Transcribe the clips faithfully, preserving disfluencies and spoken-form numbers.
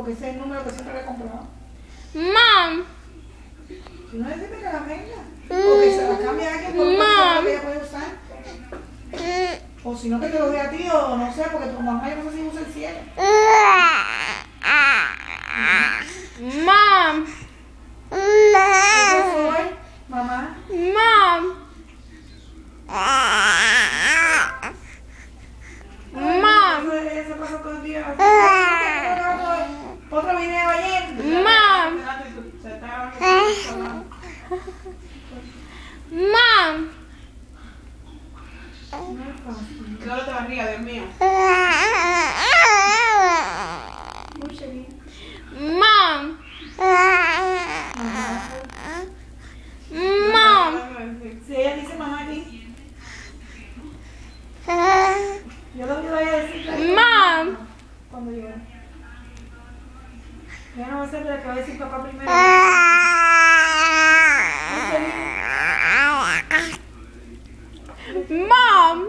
porque ese es el número que siempre le he comprado. Mom. Si no necesita que la venga. O que se la cambie a alguien por un que ella puede usar. O si no que te lo dé a ti o no sé, porque tu mamá yo no sé si usa el cielo. Mom. Eso soy, mamá. Mom. Mom. Eso, eso pasa todo el día. Otro video ayer. Mom. Mom. Claro, te barriga, Dios mío. Mucho bien. Mom. Mom. Si ella dice mamá aquí. Yo lo que voy a decir. Mom. Cuando llegue. Ya no va a ser la que va a decir papá primero. Mom.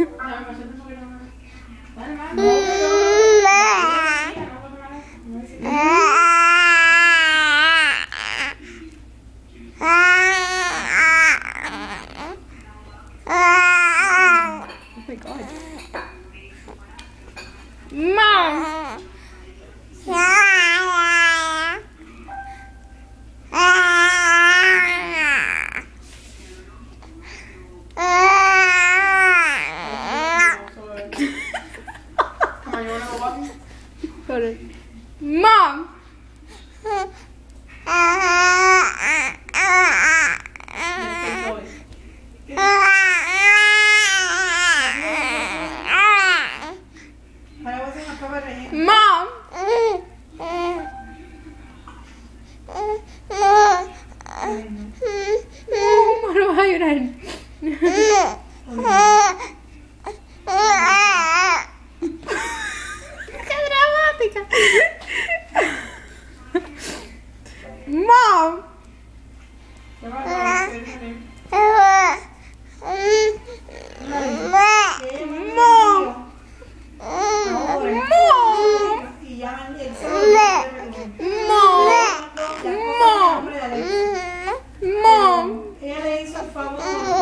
Oh my God. Mom. Sorry. Mom. Mom. No vas a llorar. ¡Qué dramática! Mom. Mom. Mom. Mom. Ella le hizo el favor.